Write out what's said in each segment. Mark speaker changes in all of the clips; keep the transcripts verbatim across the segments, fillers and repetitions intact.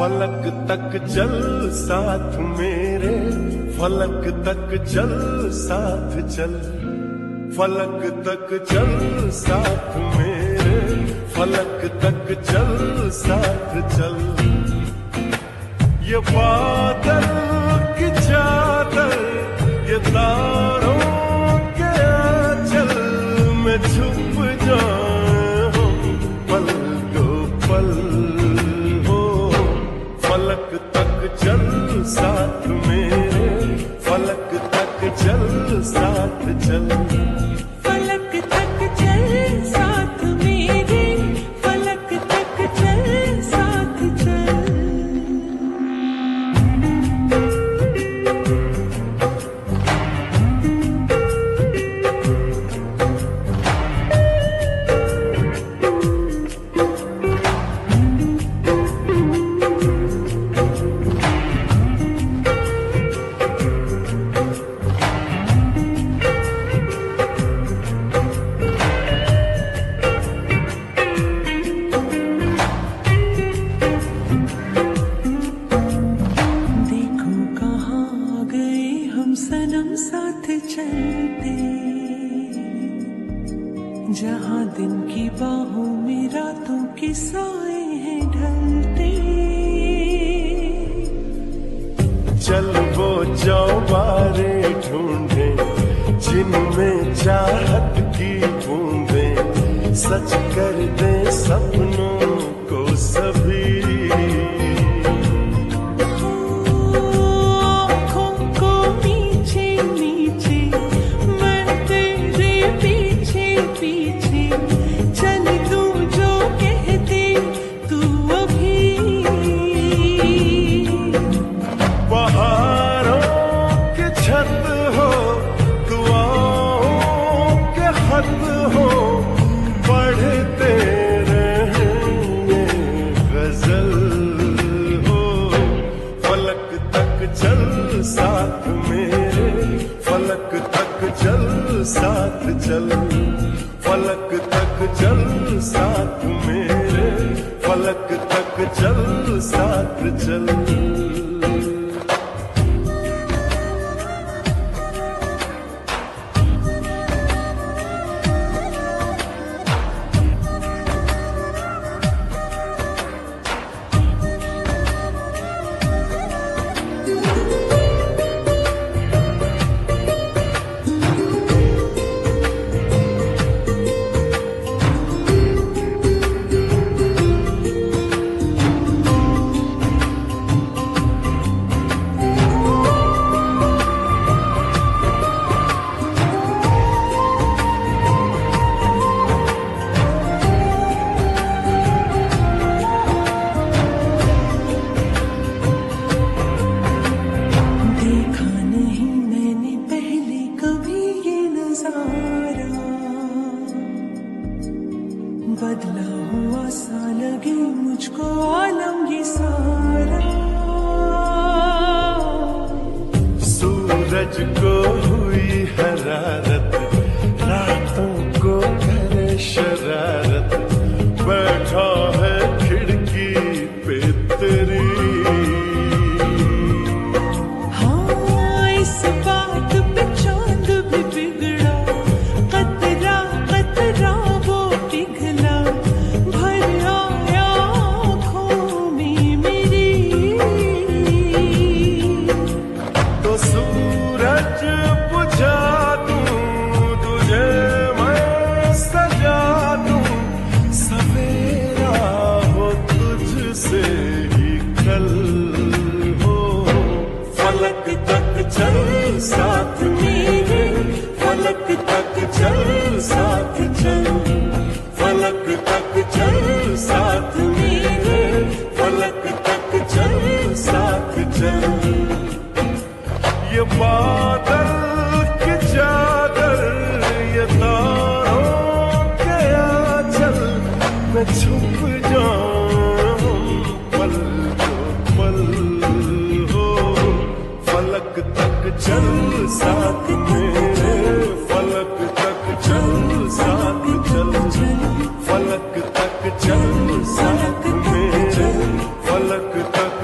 Speaker 1: फलक तक चल साथ मेरे, फलक तक चल साथ चल, फलक तक चल साथ मेरे, फलक तक चल साथ चल। ये बादल की चादर, ये तारों के आंचल में छुप जाऊं पल दो पल हो। फलक तक चल साथ मेरे, फलक तक चल साथ चल,
Speaker 2: फलक तक चल साथ मेरे, फलक तक चल साथ चल। सनम साथ चलते, जहां दिन की बाहों में रातों के साए हैं ढलते।
Speaker 1: चल वो चौबारे ढूंढे जिनमें चाहत की बूंदें सच कर दे सपनों को सभी। साथ मेरे, फलक तक चल साथ चल, फलक तक चल साथ मेरे, फलक तक चल साथ चल।
Speaker 2: बदला हुआ सा लगे मुझको आलम ये सारा।
Speaker 1: सूरज को हुई हरारत, रातों को करे शरारत, बैठा है खिड़की पे तेरी।
Speaker 2: हाँ इस बात पे चांद भी बिगड़ा, कतरा कतरा वो पिघला, भर आया आँखों में मेरी।
Speaker 1: तो सूरज बुझा दूं तुझे मैं सजा दूं, सवेरा हो तुझसे ही कल हो। फलक तक चल साथ मेरे, फलक तक चल साथ चल, फलक तक चल साथ मेरे, फलक तक चल साथ चल। ये बादल की चादर, ये तारों के आंचल में छुप जाऊं पल दो पल हो। फलक तक चल साथ मेरे, फलक तक चल साथ चल, फलक तक चल साथ मेरे, फलक तक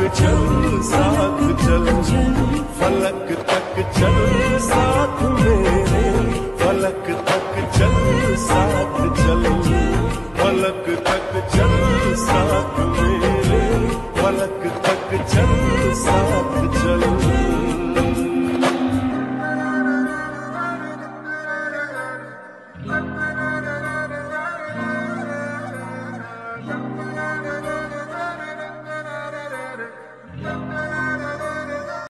Speaker 1: साथ चल, फलक तक चल साथ मेरे, फलक तक चल साथ चल, फलक तक चल साथ मेरे, फलक तक चल साथ चल।